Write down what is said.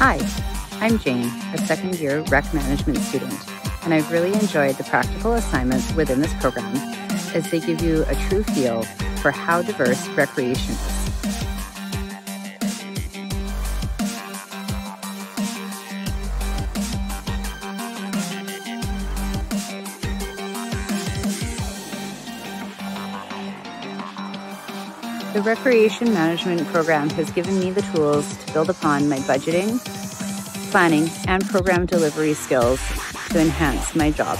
Hi, I'm Jane, a second-year rec management student, and I've really enjoyed the practical assignments within this program as they give you a true feel for how diverse recreation is. The Recreation Management program has given me the tools to build upon my budgeting, planning, and program delivery skills to enhance my job.